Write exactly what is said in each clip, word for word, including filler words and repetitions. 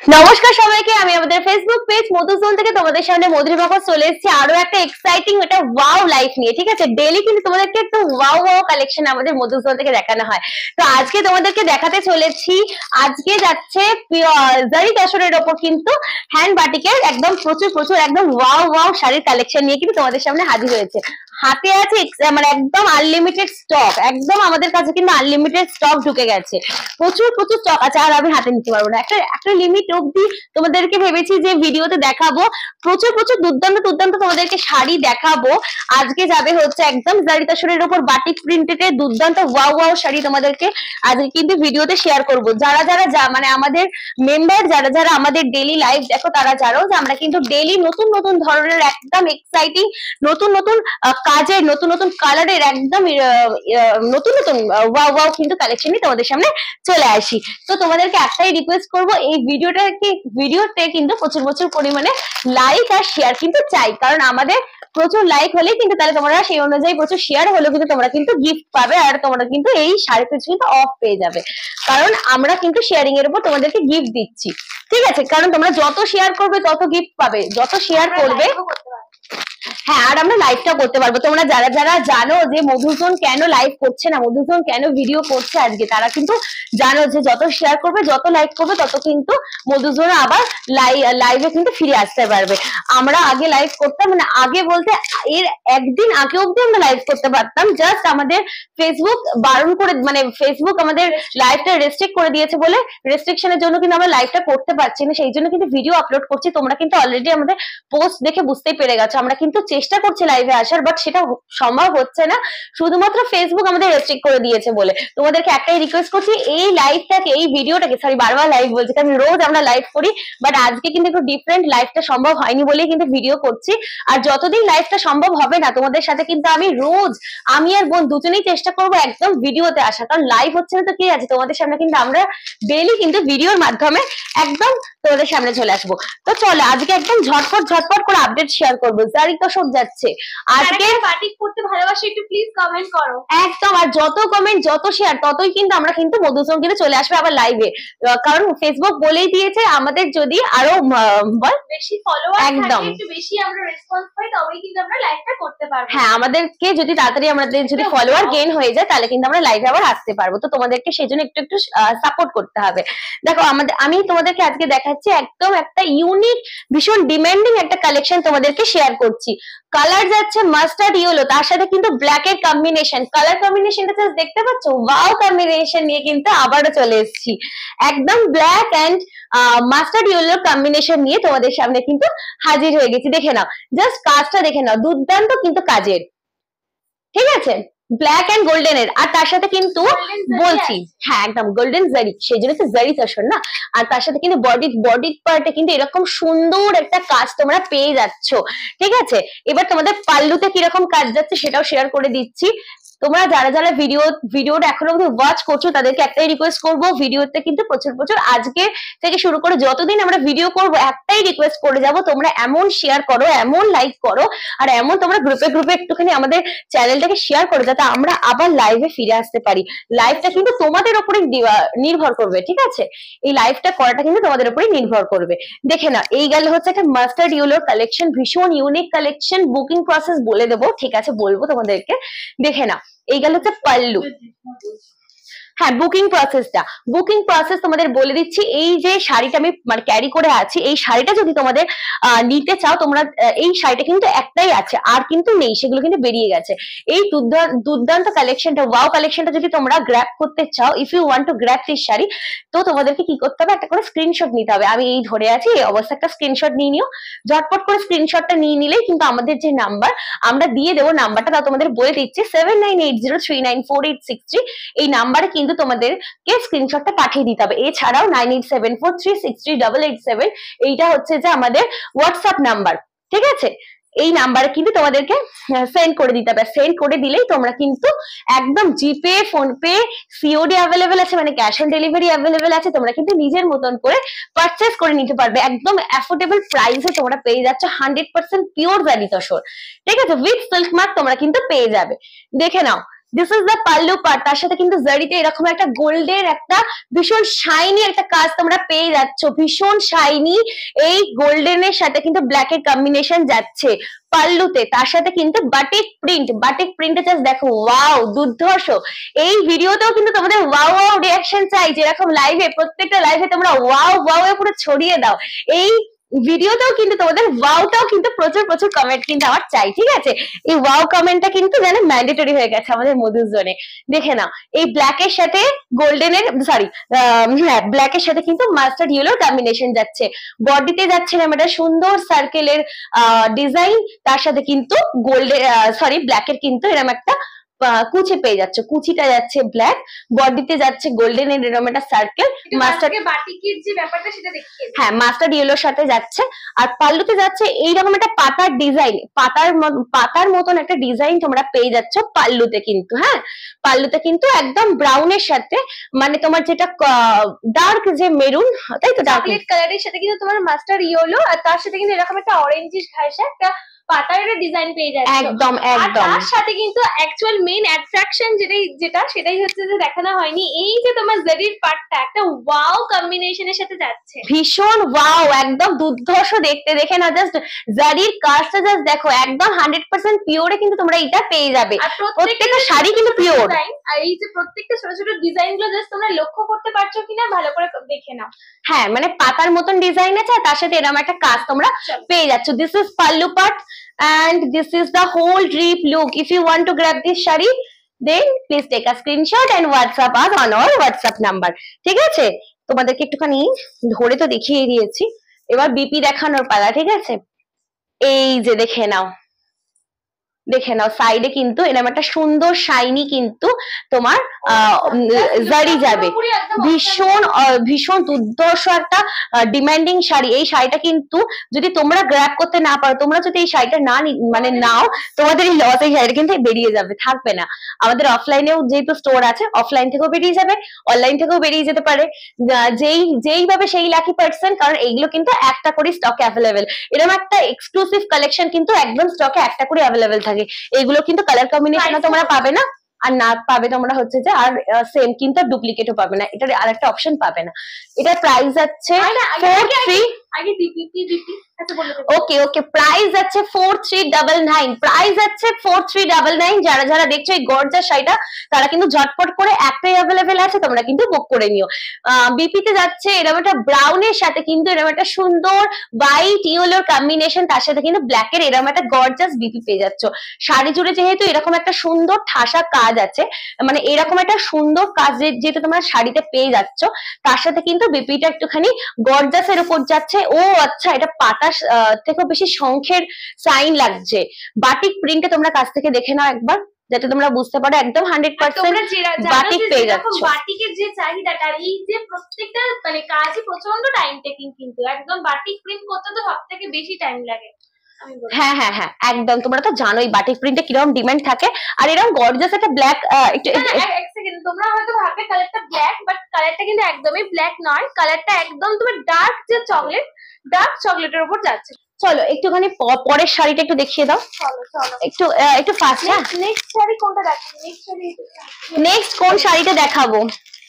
নমস্কার সবাইকে, আমি আমাদের ফেসবুক পেজ মধুজোন থেকে তোমাদের সামনে মধুর বাবা চলে এসেছি আরো একটা এক্সাইটিং একটা ওয়াও লাইফ নিয়ে। ঠিক আছে, ডেইলি কিন্তু তোমাদেরকে একটা ওয়াও ওয়াও কালেকশন আমাদের মধুজোন থেকে দেখানো হয়। তো আজকে তোমাদেরকে দেখাতে চলেছি, আজকে যাচ্ছে জারি তসরের ওপর কিন্তু হ্যান্ড বাটিকের একদম প্রচুর প্রচুর একদম ওয়াও ওয়াও শাড়ির কালেকশন নিয়ে কিন্তু তোমাদের সামনে হাজির হয়েছে। হাতে আছে মানে একদম আনলিমিটেড স্টক, একদম আমাদের কাছে কিন্তু আনলিমিটেড স্টক ঢুকে গেছে, প্রচুর প্রচুর স্টক আছে। আর আমি হাতে নিতে পারবো না, একটা একটা লিমিট অবধি তোমাদেরকে ভেবেছি যে ভিডিওতে দেখাবো। প্রচুর প্রচুর দুর্দান্ত দুর্দান্ত তোমাদেরকে শাড়ি দেখাবো। আজকে যাবে হচ্ছে একদম জারি তসরের উপর বাটিক প্রিন্টেড দুর্দান্ত ওয়াও ওয়াও শাড়ি তোমাদেরকে আজকে কিন্তু ভিডিওতে শেয়ার করব। যারা যারা যা মানে আমাদের মেম্বার, যারা যারা আমাদের ডেইলি লাইভ দেখো, তারা জানো যে আমরা কিন্তু ডেইলি নতুন নতুন ধরনের একদম এক্সাইটিং নতুন নতুন কাজের নতুন নতুন কালারের একদম নতুন নতুন ওয়াও ওয়াও কিন্তু কালেকশন নিয়ে তোমাদের সামনে চলে আসি। তো তোমাদেরকে একটাই রিকোয়েস্ট করব, এই ভিডিওটাকে ভিডিওতে কিন্তু প্রচুর প্রচুর পরিমাণে লাইক আর শেয়ার কিন্তু চাই, কারণ আমাদের প্রচুর লাইক হলেই কিন্তু তাহলে তোমরা সেই অনুযায়ী প্রচুর শেয়ার হলেও কিন্তু তোমরা কিন্তু গিফট পাবে, আর তোমরা কিন্তু এই শাড়ি পিছু কিন্তু অফ পেয়ে যাবে, কারণ আমরা কিন্তু শেয়ারিং এর উপর তোমাদেরকে গিফট দিচ্ছি। ঠিক আছে, কারণ তোমরা যত শেয়ার করবে তত গিফট পাবে, যত শেয়ার করবে। হ্যাঁ, আর আমরা লাইভটা করতে পারবো। তোমরা যারা যারা জানো যে মধুজোন কেন লাইভ করছে না, মধুজোন কেন ভিডিও করছে আজকে, তারা কিন্তু জানো যে যত শেয়ার করবে যত লাইক করবে তত কিন্তু মধুজোন আবার লাইভে কিন্তু ফিরে আসতে পারবে। আমরা আগে লাইভ করতাম, মানে আগে বলতে এর একদিন আগে অব্দি আমরা লাইভ করতে পারতাম, জাস্ট আমাদের ফেসবুক বারণ করে, মানে ফেসবুক আমাদের লাইভটা রেস্ট্রিক্ট করে দিয়েছে বলে রেস্ট্রিকশনের জন্য কিন্তু আমরা লাইভটা করতে পারছি না, সেই জন্য কিন্তু ভিডিও আপলোড করছি। তোমরা কিন্তু অলরেডি আমাদের পোস্ট দেখে বুঝতেই পেরে গেছো, আমরা কিন্তু চেষ্টা করছি লাইভে আসার, বাট সেটা সম্ভব হচ্ছে না, শুধুমাত্র ফেসবুক আমাদের রেস্ট্রিক্ট করে দিয়েছে বলে। তোমাদেরকে একটাই রিকোয়েস্ট করছি, এই লাইভটাকে এই ভিডিওটাকে সরি বারবার লাইভ বলছি, কারণ রোজ আমরা লাইভ করি, বাট আজকে কিন্তু একটু ডিফারেন্ট, লাইভটা সম্ভব হয়নি বলেই কিন্তু ভিডিও করছি। আর যতদিন লাইভটা সম্ভব হবে না তোমাদের সাথে কিন্তু আমি রোজ, আমি আর বোন দুজনেই চেষ্টা করবো একদম ভিডিওতে আসা, কারণ লাইভ হচ্ছে না তো কি আছে, তোমাদের সামনে কিন্তু আমরা ডেইলি কিন্তু ভিডিওর মাধ্যমে একদম তোমাদের সামনে চলে আসবো। তো চলো আজকে একদম ঝটপট ঝটপট করে আপডেট শেয়ার করবো। জারি তসর যাচ্ছে আজকে, বাটিক করতে ভালোবাসে একটু প্লিজ কমেন্ট করো একদম। আর যত কমেন্ট যত শেয়ার ততই কিন্তু আমরা কিন্তু মধুসোম কিন্তু চলে আসবে আবার লাইভে, কারণ ফেসবুক বলেই দিয়েছে আমাদের যদি আরো বল বেশি ফলোয়ার একদম একটু বেশি আমরা রেসপন্স পাই তবেই কিন্তু আমরা লাইভটা করতে পারবো। হ্যাঁ, আমাদেরকে যদি তাড়াতাড়ি আমাদের যদি ফলোয়ার গেইন হয়ে যায় তাহলে কিন্তু আমরা লাইভে আবার আসতে পারবো। তো তোমাদেরকে সেই জন্য একটু একটু সাপোর্ট করতে হবে। দেখো আমাদের, আমি তোমাদেরকে আজকে দেখাচ্ছি একদম একটা ইউনিক ভীষণ ডিমান্ডিং একটা কালেকশন তোমাদেরকে শেয়ার করছি। কালার যাচ্ছে মাস্টার্ড ইয়েলো, তার সাথে কিন্তু ব্ল্যাক এর কম্বিনেশন, কালার কম্বিনেশনটা জাস্ট দেখতে পাচ্ছ, ওয়াও কম্বিনেশন নিয়ে কিন্তু আবারও চলে এসেছি, একদম black and mustard yellow combination নিয়ে তোমাদের সামনে কিন্তু হাজির হয়ে গেছি। দেখে নাও, জাস্ট কাজটা দেখে নাও, দুর্দান্ত কিন্তু কাজের। ঠিক আছে, ব্ল্যাক এন্ড গোল্ডেন এর, আর তার সাথে কিন্তু বলছি হ্যাঁ একদম গোল্ডেন জারি, সেই জন্য তো জারি তসর না। আর তার সাথে কিন্তু বডি বডি পার্টে কিন্তু এরকম সুন্দর একটা কাজ তোমরা পেয়ে যাচ্ছ। ঠিক আছে, এবার তোমাদের পাল্লুতে কিরকম কাজ যাচ্ছে সেটাও শেয়ার করে দিচ্ছি। তোমরা যারা যারা ভিডিও ভিডিওটা এখনো অবধি ওয়াচ করছো তাদেরকে একটাই রিকোয়েস্ট করব, ভিডিওতে কিন্তু প্রচুর প্রচুর আজকে থেকে শুরু করে যতদিন আমরা ভিডিও করব একটাই রিকোয়েস্ট করে যাব, তোমরা এমন শেয়ার করো, এমন লাইক করো, আর এমন তোমরা গ্রুপে গ্রুপে একটুখানি আমাদের চ্যানেলটাকে শেয়ার করো, যাতে আমরা আবার লাইভে ফিরে আসতে পারি। লাইভটা কিন্তু তোমাদের উপরে নির্ভর করবে। ঠিক আছে, এই লাইভটা করাটা কিন্তু তোমাদের উপরে নির্ভর করবে। দেখে না, এই গেল হচ্ছে একটা মাস্টার্ড ইয়েলোর কালেকশন, ভীষণ ইউনিক কালেকশন। বুকিং প্রসেস বলে দেবো, ঠিক আছে বলবো তোমাদেরকে। দেখে না, এই গেল হচ্ছে পাল্লু। হ্যাঁ, বুকিং প্রসেসটা বুকিং প্রসেস তোমাদের বলে দিচ্ছি। এই যে শাড়িটা আমি মানে ক্যারি করে আছি, এই শাড়িটা যদি তোমাদের নিতে চাও তোমরা, এই শাড়িটা কিন্তু একটাই আছে, আর কিন্তু নেই, সেগুলো কিন্তু বেরিয়ে গেছে। এই দুর্দান্ত কালেকশনটা, ওয়াও কালেকশনটা যদি তোমরা গ্র্যাব করতে চাও, if you want to grab this sari, তো তোমাদেরকে কি করতে হবে, একটা করে স্ক্রিনশট নিতে হবে। আমি এই ধরে আছি, এই অবস্থা একটা স্ক্রিনশট নিয়ে নিও, ঝটপট করে স্ক্রিনশটটা নিয়ে নিলেই কিন্তু আমাদের যে নাম্বার আমরা দিয়ে দেবো, নাম্বারটা তাও তোমাদের বলে দিচ্ছি, seven nine eight zero three nine four eight six three. এই নাম্বারে কিন্তু তোমাদেরকে স্ক্রিনশটটা পাঠিয়ে দিতে হবে। এছাড়াও nine eight seven four three six three double eight seven, এইটা হচ্ছে যে আমাদের হোয়াটসঅ্যাপ নাম্বার। ঠিক আছে, এই নাম্বারে কিন্তু তোমাদেরকে সেন্ড করে দিতে হবে। সেন্ড করে দিলেই তোমরা কিন্তু একদম জিপে, ফোনপে, সিওডি অ্যাভেলেবেল আছে, মানে ক্যাশ অন ডেলিভারি অ্যাভেলেবেল আছে, তোমরা কিন্তু নিজের মতন করে পারচেস করে নিতে পারবে। একদম অ্যাফোর্ডেবল প্রাইসে তোমরা পেয়ে যাচ্ছ হান্ড্রেড পার্সেন্ট পিওর জারি তসর। ঠিক আছে, উইথ সিল্ক মার্ক তোমরা কিন্তু পেয়ে যাবে। দেখে নাও, this is the pallu part, তার সাথে কিন্তু জারিতে এরকম একটা গোল্ডের একটা ভীষণ শাইনি একটা কাজ তোমরা পেয়ে যাচ্ছ, ভীষণ শাইনি এই গোল্ডেনের সাথে কিন্তু ব্ল্যাক এর কম্বিনেশন যাচ্ছে পাল্লুতে, তার সাথে কিন্তু বাটিক প্রিন্ট, বাটিক প্রিন্টে জাস্ট দেখো ওয়াও দুর্ধর্ষ। এই ভিডিওতেও কিন্তু তোমাদের ওয়াও ওয়াও রিঅ্যাকশন চাই, যেরকম লাইভে প্রত্যেকটা লাইভে তোমরা ওয়াও ওয়াও এ পুরো ছড়িয়ে দাও, এই ভিডিওতেও কিন্তু তোমাদের ওয়াওটাও কিন্তু প্রচুর প্রচুর কমেন্ট কিন্তু আমার চাই, ঠিক আছে? এই ওয়াও কমেন্টটা কিন্তু যেন ম্যান্ডেটরি হয়ে গেছে আমাদের মধুর জোনে। দেখে নাও এই ব্ল্যাক এর সাথে গোল্ডেনের সরি হ্যাঁ ব্ল্যাক এর সাথে কিন্তু মাস্টার্ড ইয়েলোর কম্বিনেশন যাচ্ছে, বডিতে যাচ্ছে না একটা সুন্দর সার্কেলের ডিজাইন, তার সাথে কিন্তু গোল্ডের সরি ব্ল্যাক এর কিন্তু এরকম একটা কুচি পেয়ে যাচ্ছে, কুচিটা যাচ্ছে ব্ল্যাক, বডিতে যাচ্ছে গোল্ডেন এর এরকম একটা সার্কেল, মাস্টার্ড বাটিকের যে ব্যাপারটা সেটা দেখিয়ে হ্যাঁ মাস্টার্ড ইয়েলোর সাথে যাচ্ছে, আর পাল্লুতে যাচ্ছে এইরকম একটা পাতার ডিজাইন, পাতার পাতার মতন একটা ডিজাইন তোমরা পেয়ে যাচ্ছ পাল্লুতে কিন্তু, হ্যাঁ পাল্লুতে কিন্তু একদম ব্রাউনের সাথে মানে তোমার যেটা ডার্ক যে মেরুন, তাই তো চকলেট কালারের সাথে কিন্তু তোমার মাস্টার্ড ইয়েলো, আর তার সাথে কিন্তু এরকম একটা অরেঞ্জিশ ঘাসা একটা পাতার ডিজাইন পেয়ে যাচ্ছে একদম একদম, তার সাথে কিন্তু অ্যাকচুয়াল মেইন অ্যাট্রাকশন যেটাই যেটা সেটাই হচ্ছে যে দেখানো হয়নি, এই যে তোমার জারির পার্টটা একটা ওয়াও কম্বিনেশনের সাথে যাচ্ছে, ভীষণ ওয়াও একদম দুর্ধর্ষ দেখতে। দেখে না জাস্ট জারির কাজটা জাস্ট দেখো একদম হান্ড্রেড পার্সেন্ট পিওরে কিন্তু তোমরা এটা পেয়ে যাবে, আর প্রত্যেকটা শাড়ি কিন্তু পিওর, আর এই যে প্রত্যেকটা ছোট ছোট ডিজাইন গুলো জাস্ট তোমরা লক্ষ্য করতে পারছো কিনা ভালো করে দেখে নাও। হ্যাঁ মানে পাতার মতন ডিজাইন আছে, তার সাথে এরকম একটা কাজ তোমরা পেয়ে যাচ্ছ। This is pallu part and this is the whole drip look. If you want to grab this shari then please take a screenshot and WhatsApp us on our WhatsApp number, ঠিক আছে? তোমাদেরকে একটুখানি ধরে তো দেখিয়ে দিয়েছি, এবার বিপি দেখানোর পালা, ঠিক আছে? এই যে দেখে নাও, দেখে নাও সাইডে কিন্তু এরকম একটা সুন্দর শাইনি কিন্তু তোমার জারি যাবে, ভীষণ ভীষণ দুর্ধর্ষ একটা ডিমান্ডিং শাড়ি। এই শাড়িটা কিন্তু যদি তোমরা গ্র্যাব করতে না পারো, তোমরা যদি এই শাড়িটা না মানে নাও, তোমাদের এই লস এই শাড়িটা কিন্তু বেরিয়ে যাবে, থাকবে না। আমাদের অফলাইনেও যেহেতু স্টোর আছে, অফলাইন থেকেও বেরিয়ে যাবে, অনলাইন থেকেও বেরিয়ে যেতে পারে, যেই যেইভাবে সেই লাকি পার্সন, কারণ এইগুলো কিন্তু একটা করে স্টকে অ্যাভেলেবেল, এরকম একটা এক্সক্লুসিভ কালেকশন কিন্তু একদম স্টকে একটা করে অ্যাভেলেবেল থাকে। এগুলো কিন্তু কালার কম্বিনেশনও তোমরা পাবে না, আর না পাবে তোমরা হচ্ছে যে আর সেম কিন্তু ডুপ্লিকেটও পাবে না, এটার আরেকটা অপশন পাবে না। এটার প্রাইস আছে ফোর থ্রি আগে দিপি দিপি ওকে ওকে প্রাইস আছে four three double nine, price আছে ফোর থ্রি ডাবল নাইন। যারা যারা দেখছো এই গর্জাস শাড়িটা তারা কিন্তু ঝটপট করে একটাই অ্যাভেলেবেল আছে, তোমরা কিন্তু বুক করে নিও। বিপিতে যাচ্ছে এরকম একটা ব্রাউনের সাথে কিন্তু এরকম একটা সুন্দর হোয়াইট ইয়েলোর কম্বিনেশন, তার সাথে কিন্তু ব্ল্যাক এর এরকম একটা গর্জাস বিপি পেয়ে যাচ্ছ। শাড়ি জুড়ে যেহেতু এরকম একটা সুন্দর ঠাসা কাজ আছে, মানে এরকম একটা সুন্দর কাজ যেহেতু তোমরা শাড়িতে পেয়ে যাচ্ছ, তার সাথে কিন্তু বিপিটা একটুখানি গর্জাসের উপর যাচ্ছে। ও আচ্ছা, এটা পাতা থেকেও বেশি শঙ্খের সাইন লাগছে। বাটিক প্রিন্টে তোমরা কাছ থেকে দেখে নাও একবার, যাতে তোমরা বুঝতে পারো একদম হান্ড্রেড পার্সেন্ট বাটিক পেয়ে যাচ্ছ। বাটিকের যে চাহিদাটা, এই যে প্রত্যেকটা মানে কাজই প্রচন্ড টাইম টেকিং, কিন্তু একদম বাটিক প্রিন্ট করতে তো সব থেকে বেশি টাইম লাগে। হ্যাঁ হ্যাঁ হ্যাঁ একদম, তোমরা তো জানোই বাটিক প্রিন্টে কিরকম ডিমান্ড থাকে, আর এরকম গর্জাস একটা ব্ল্যাক একটু এক সেকেন্ড, তোমরা হয়তো ভাববে কালারটা ব্ল্যাক, বাট কালারটা কিন্তু একদমই ব্ল্যাক নয়, কালারটা একদম তোমার ডার্ক যে চকলেট, ডার্ক চকলেটের উপর যাচ্ছে। চলো একটুখানি পরের শাড়িটা একটু দেখিয়ে দাও, চলো চলো একটু একটু ফাস্ট। হ্যাঁ নেক্সট শাড়ি কোনটা দেখাবো? নেক্সট শাড়ি নেক্সট কোন শাড়িটা দেখাবো?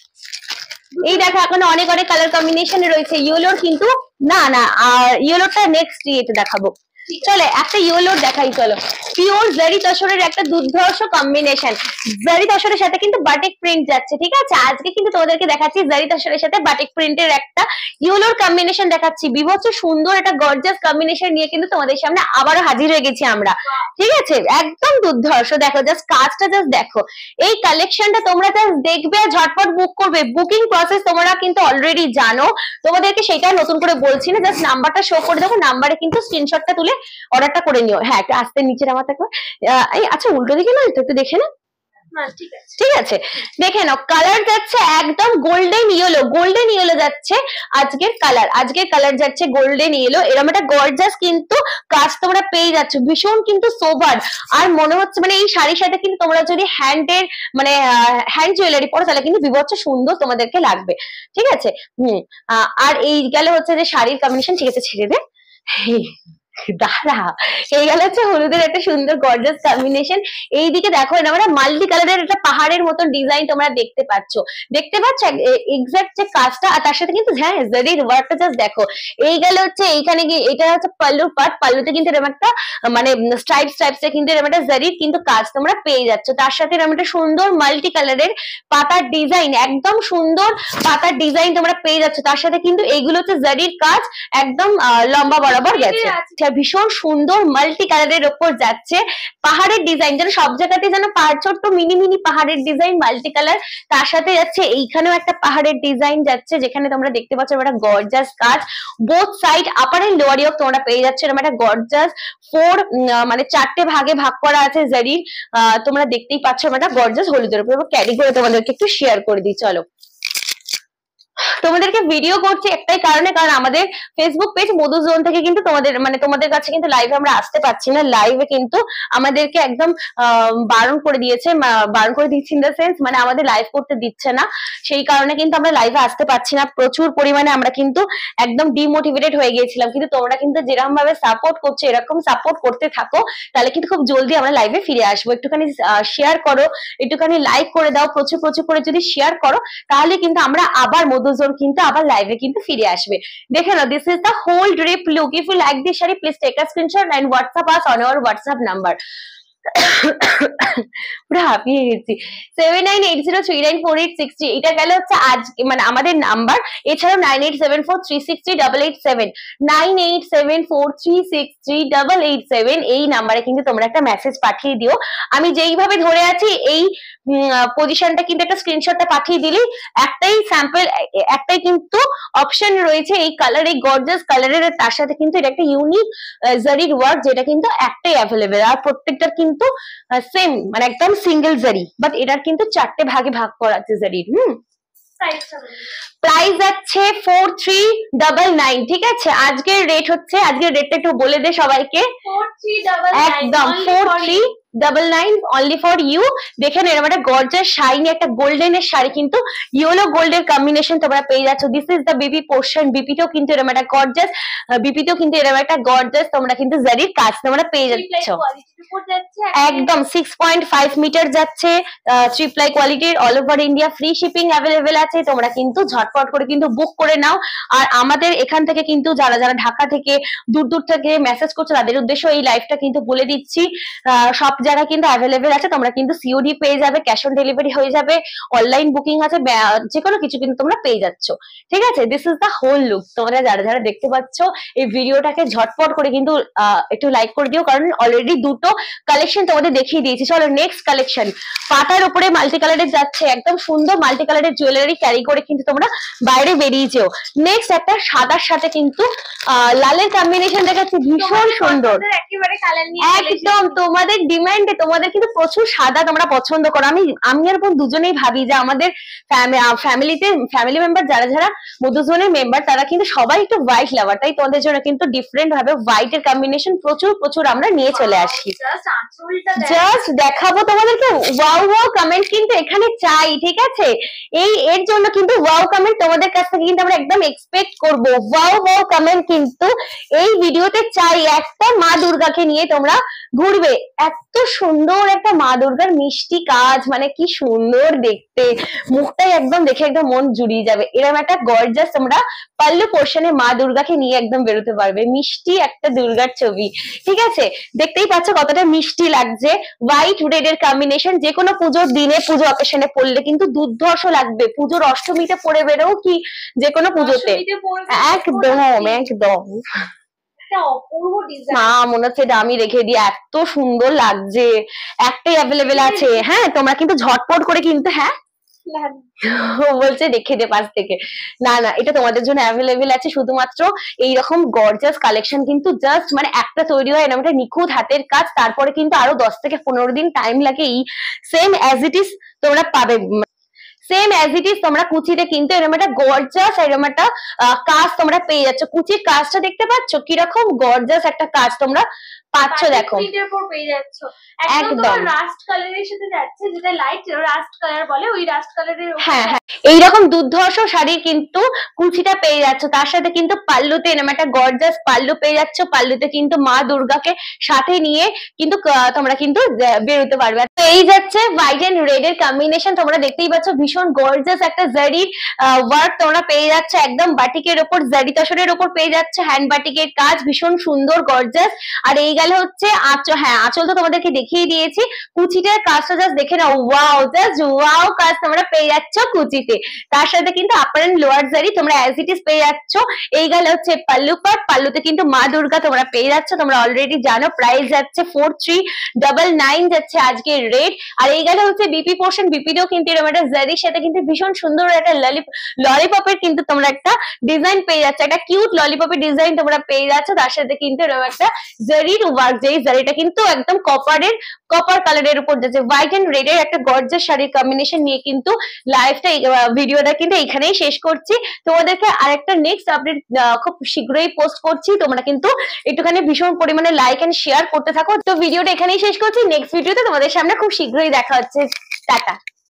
এই দেখো এখন অনেক অনেক কালার কম্বিনেশনে রয়েছে ইয়েলোর, কিন্তু না না আর ইয়েলোটা নেক্সট ইয়েতে দেখাবো। চলো একটা ইয়েলোর দেখাই, চলো পিওর জারি তসরের একটা দুর্ধর্ষ কম্বিনেশন, জারি তসরের সাথে কিন্তু বাটিক প্রিন্ট যাচ্ছে, ঠিক আছে? আজকে কিন্তু তোমাদেরকে দেখাচ্ছি জারি তসরের সাথে বাটিক প্রিন্টের একটা ইয়েলোর কম্বিনেশন দেখাচ্ছি, বিভৎস সুন্দর একটা গর্জাস কম্বিনেশন নিয়ে কিন্তু তোমাদের সামনে আবারও হাজির হয়ে গেছি আমরা, ঠিক আছে? একদম দুর্ধর্ষ, দেখো জাস্ট কাজটা জাস্ট দেখো। এই কালেকশনটা তোমরা জাস্ট দেখবে আর ঝটপট বুক করবে। বুকিং প্রসেস তোমরা কিন্তু অলরেডি জানো, তোমাদেরকে সেটা নতুন করে বলছি না, জাস্ট নাম্বারটা শো করে দেখো, নাম্বারে কিন্তু স্ক্রিনশটটা তুলে অর্ডারটা করে নিও। হ্যাঁ একটু আস্তে নিচে নামাতে থাকো, আচ্ছা উল্টো দিকে না একটু দেখে না, ঠিক আছে? দেখে নাও কালার যাচ্ছে একদম গোল্ডেন ইয়েলো, গোল্ডেন ইয়েলো যাচ্ছে আজকের কালার, আজকের কালার যাচ্ছে গোল্ডেন ইয়েলো। এরকম একটা গর্জাস কিন্তু কাজ তোমরা পেয়ে যাচ্ছ, ভীষণ কিন্তু সোভার, আর মনে হচ্ছে মানে এই শাড়ির সাথে কিন্তু তোমরা যদি হ্যান্ডের মানে হ্যান্ড জুয়েলারি পরো তাহলে কিন্তু বিভৎস সুন্দর তোমাদেরকে লাগবে, ঠিক আছে? হম আর এই গেলে হচ্ছে যে শাড়ির কম্বিনেশন, ঠিক আছে ছেড়ে দে। দাঁড়া, এই গেল হচ্ছে হলুদের একটা সুন্দর গর্জাস কম্বিনেশন। এইদিকে দেখো এটা মানে মাল্টি কালারের একটা পাহাড়ের মতো ডিজাইন তোমরা দেখতে পাচ্ছ, দেখতে পাচ্ছ এক্সাক্ট যে কাজটা, আর তার সাথে কিন্তু হ্যাঁ জারির ওয়ার্কটা জাস্ট দেখো। এই গেল হচ্ছে এইখানে গিয়ে এটা হচ্ছে পাল্লুর পার্ট, পাল্লুতে কিন্তু এরকম একটা মানে স্ট্রাইপ স্ট্রাইপস এ কিন্তু এরকম একটা জারির কিন্তু কাজ তোমরা পেয়ে যাচ্ছ, তার সাথে এরকম একটা সুন্দর মাল্টি কালারের পাতার ডিজাইন, একদম সুন্দর পাতার ডিজাইন তোমরা পেয়ে যাচ্ছ, তার সাথে কিন্তু এইগুলো হচ্ছে জারির কাজ একদম লম্বা বরাবর গেছে, ভীষণ সুন্দর মাল্টি কালারের ওপর যাচ্ছে। পাহাড়ের ডিজাইন যেন সব জায়গাতে যেন পাহাড়, ছোট্ট মিনি মিনি পাহাড়ের ডিজাইন মাল্টি কালার, তার সাথে যাচ্ছে এইখানেও একটা পাহাড়ের ডিজাইন যাচ্ছে, যেখানে তোমরা দেখতে পাচ্ছ একটা গর্জাস কাজ, both side upper and lower yoke তোমরা পেয়ে যাচ্ছ এরকম একটা গর্জাস ফোর মানে চারটে ভাগে ভাগ করা আছে জারির। আহ তোমরা দেখতেই পাচ্ছ একটা গর্জাস হলুদের উপর ক্যারি করে তোমাদেরকে একটু শেয়ার করে দিই। চলো, তোমাদেরকে ভিডিও করছি একটাই কারণে, কারণ আমাদের ফেসবুক পেজ মধু জোন থেকে কিন্তু তোমাদের মানে তোমাদের কাছে কিন্তু লাইভে আমরা আসতে পারছি না, লাইভে কিন্তু আমাদেরকে একদম বারণ করে দিয়েছে, বারণ করে দিচ্ছে ইন দ্য সেন্স মানে আমাদের লাইভ করতে দিচ্ছে না, সেই কারণে কিন্তু আমরা লাইভে আসতে পারছি না, প্রচুর পরিমাণে আমরা কিন্তু একদম ডিমোটিভেটেড হয়ে গিয়েছিলাম, কিন্তু তোমরা কিন্তু যেরকম ভাবে সাপোর্ট করছো এরকম সাপোর্ট করতে থাকো, তাহলে কিন্তু খুব জলদি আমরা লাইভে ফিরে আসবো। একটুখানি শেয়ার করো, একটুখানি লাইক করে দাও, প্রচুর প্রচুর করে যদি শেয়ার করো তাহলে কিন্তু আমরা আবার মধু জোন কিন্তু আবার লাইভে কিন্তু ফিরে আসবে। দেখে নাও, this is the whole drape look. If you like this sari please take a screenshot and WhatsApp us on our WhatsApp number. পুরো হাঁপিয়ে গেছি। Seven nine eight zero three nine four eight six three, এটা গেল হচ্ছে আজ মানে আমাদের number. এছাড়াও nine eight seven four three six three double eight seven, nine eight seven four three six three double eight seven, এই নাম্বারে কিন্তু তোমরা একটা মেসেজ পাঠিয়ে দিও। আমি যেইভাবে ধরে আছি এই পজিশনটা কিন্তু একটা স্ক্রিনশটটা পাঠিয়ে দিলেই একটাই স্যাম্পল, একটাই কিন্তু অপশন রয়েছে এই কালার, এই গর্জাস কালারের, তার সাথে কিন্তু এটা একটা ইউনিক জারির ওয়ার্ক, যেটা কিন্তু একটাই অ্যাভেলেবেল, আর প্রত্যেকটার কিন্তু সেম মানে একদম সিঙ্গেল জারি, বাট এটার কিন্তু চারটে ভাগে ভাগ করা আছে জারির। হুম, প্রাইস যাচ্ছে ফোর থ্রি ডাবল নাইন, ঠিক আছে। আজকের রেট হচ্ছে, আজকের রেটটা একটু বলে দে সবাইকে, একদম four three double nine only for you. দেখেন এরকম একটা গর্জাস শাইনি একটা গোল্ডেনের শাড়ি কিন্তু ইয়েলো গোল্ডের কম্বিনেশন তোমরা পেয়ে যাচ্ছ। This is the BP portion, বিপিতেও কিন্তু এরকম একটা গর্জাস, বিপিতেও কিন্তু এরকম একটা গর্জাস তোমরা কিন্তু জারির কাজ তোমরা পেয়ে যাচ্ছ, একদম সিক্স পয়েন্ট ফাইভ মিটার যাচ্ছে, থ্রি প্লাই কোয়ালিটির, all over India free shipping available আছে, তোমরা কিন্তু ঝটপট করে কিন্তু বুক করে নাও। আর আমাদের এখান থেকে কিন্তু যারা যারা ঢাকা থেকে দূর দূর থেকে মেসেজ করছো তাদের উদ্দেশ্য এই লাইভটা কিন্তু বলে দিচ্ছি, সব জায়গায় কিন্তু অ্যাভেলেবেল আছে, তোমরা কিন্তু সিওডি পেয়ে যাবে, ক্যাশ অন ডেলিভারি হয়ে যাবে, অনলাইন বুকিং আছে, যে কোনো কিছু কিন্তু তোমরা পেয়ে যাচ্ছ, ঠিক আছে। This is the whole look. তোমরা যারা যারা দেখতে পাচ্ছ এই ভিডিওটাকে ঝটপট করে কিন্তু একটু লাইক করে দিও, কারণ অলরেডি দুটো কালেকশন তোমাদের দেখিয়ে দিয়েছি। চলো নেক্সট কালেকশন, পাতার উপরে মাল্টি কালারের যাচ্ছে, একদম সুন্দর মাল্টি কালারের জুয়েলারি ক্যারি করে কিন্তু তোমরা বাইরে বেরিয়ে যেও। নেক্সট একটা সাদার সাথে কিন্তু আহ লালের কম্বিনেশন দেখাচ্ছি, ভীষণ সুন্দর, একদম তোমাদের ডিমান্ডে, তোমাদের কিন্তু প্রচুর সাদা তোমরা পছন্দ করো। আমি আমি আর বোন দুজনেই ভাবি যে আমাদের ফ্যামিলিতে ফ্যামিলি মেম্বার যারা যারা মধুজনের মেম্বার তারা কিন্তু সবাই একটু হোয়াইট লাভার, তাই তোমাদের জন্য কিন্তু ডিফারেন্ট ভাবে হোয়াইট এর কম্বিনেশন প্রচুর প্রচুর আমরা নিয়ে চলে আসি। জাস্ট দেখাবো তোমাদেরকে, ওয়াও ওয়াও কমেন্ট কিন্তু এখানে চাই, ঠিক আছে। এই এর জন্য কিন্তু ওয়াও কমেন্ট তোমাদের কাছ থেকে কিন্তু আমরা একদম এক্সপেক্ট করবো, ওয়াও ওয়াও কমেন্ট কিন্তু এই ভিডিওতে চাই। একটা মা দুর্গাকে নিয়ে তোমরা ঘুরবে, এত সুন্দর একটা মা দুর্গার মিষ্টি কাজ, মানে কি সুন্দর দেখতে, মুখটাই একদম দেখে একদম মন জুড়িয়ে যাবে। এরকম একটা গর্জাস তোমরা পাল্লু পোর্শনে মা দুর্গাকে নিয়ে একদম বেরোতে পারবে, মিষ্টি একটা দুর্গার ছবি, ঠিক আছে। দেখতেই পাচ্ছ কতটা মিষ্টি লাগছে, হোয়াইট রেড এর কম্বিনেশন, যে কোনো পুজোর দিনে পুজো অকেশনে পড়লে কিন্তু দুর্ধর্ষ লাগবে, পুজোর অষ্টমীতে পরে বেরো কি যে কোনো পুজোতে, একদম একদম মা মনে হচ্ছে এটা আমি রেখে দিই, এত সুন্দর লাগছে, একটাই অ্যাভেলেবেল আছে। হ্যাঁ তোমরা কিন্তু ঝটপট করে কিন্তু, হ্যাঁ বলছে রেখে দে পাশ থেকে, না না এটা তোমাদের জন্য অ্যাভেলেবেল আছে। শুধুমাত্র এইরকম গর্জাস কালেকশন কিন্তু জাস্ট মানে একটা তৈরি হয় এরকম একটা নিখুঁত হাতের কাজ, তারপরে কিন্তু আরো দশ থেকে পনেরো দিন টাইম লাগে, এই সেম অ্যাজ ইট ইজ তোমরা পাবে, সেম অ্যাজ ইট ইজ তোমরা কুচিতে কিন্তু এরকম একটা গর্জাস এরকম একটা কাজ তোমরা পেয়ে যাচ্ছ। কুচির কাজটা দেখতে পাচ্ছ কিরকম গর্জাস একটা কাজ তোমরা পাচ্ছ দেখো প্রিন্টের উপর পেয়ে যাচ্ছ, একদম তোমার রাস্ট কালারের সাথে যাচ্ছে, যেটা লাইট রাস্ট কালার বলে, ওই রাস্ট কালারের। হ্যাঁ হ্যাঁ, এইরকম দুর্ধর্ষ শাড়ি কিন্তু কুচিটা পেয়ে যাচ্ছ, তার সাথে কিন্তু পাল্লুতে এরকম একটা গর্জাস পাল্লু পেয়ে যাচ্ছ, পাল্লুতে কিন্তু মা দুর্গাকে সাথে নিয়ে কিন্তু তোমরা কিন্তু বেরোতে পারবে। তো এই যাচ্ছে হোয়াইট এন্ড রেড এর কম্বিনেশন, তোমরা দেখতেই পাচ্ছ ভীষণ গর্জাস একটা জারির ওয়ার্ক তোমরা পেয়ে যাচ্ছ, একদম বাটিকের ওপর জারি তসরের ওপর পেয়ে যাচ্ছ, হ্যান্ড বাটিকের কাজ ভীষণ সুন্দর গর্জাস। আর এই গেলে হচ্ছে আঁচল, হ্যাঁ আঁচল তো তোমাদেরকে দেখিয়ে দিয়েছি, কুচিটার কাজটা জাস্ট দেখে নাও, ওয়াও জাস্ট ওয়াও কাজ তোমরা পেয়ে যাচ্ছ কুচিতে। তার সাথে কিন্তু আপার এন্ড লোয়ার জারি তোমরা অ্যাজ ইট ইজ পেয়ে যাচ্ছ। এই গেলে হচ্ছে পাল্লু পাট, পাল্লুতে কিন্তু মা দুর্গা তোমরা পেয়ে যাচ্ছ, তোমরা অলরেডি জানো প্রাইস যাচ্ছে ফোর থ্রি ডাবল নাইন যাচ্ছে আজকে রেট। আর এই গেলে হচ্ছে বিপি পোর্শন, বিপিতেও কিন্তু এরকম একটা জারির সাথে কিন্তু ভীষণ সুন্দর একটা ললিপপের কিন্তু তোমরা একটা ডিজাইন পেয়ে যাচ্ছ, একটা কিউট ললিপপের ডিজাইন তোমরা পেয়ে যাচ্ছ, তার সাথে কিন্তু এরকম একটা জারির ওয়ার্ক, যেই জারিটা কিন্তু একদম কপারের কপার কালারের উপর যাচ্ছে। হোয়াইট এন্ড রেড এর একটা গর্জাস শাড়ির কম্বিনেশন নিয়ে কিন্তু লাইভটা ভিডিওটা কিন্তু এখানেই শেষ করছি। তোমাদেরকে আরেকটা নেক্সট আপডেট খুব শীঘ্রই পোস্ট করছি, তোমরা কিন্তু একটুখানি ভীষণ পরিমাণে লাইক এন্ড শেয়ার করতে থাকো। তো ভিডিওটা এখানেই শেষ করছি, নেক্সট ভিডিওতে তোমাদের সামনে খুব শীঘ্রই দেখা হচ্ছে, টাটা।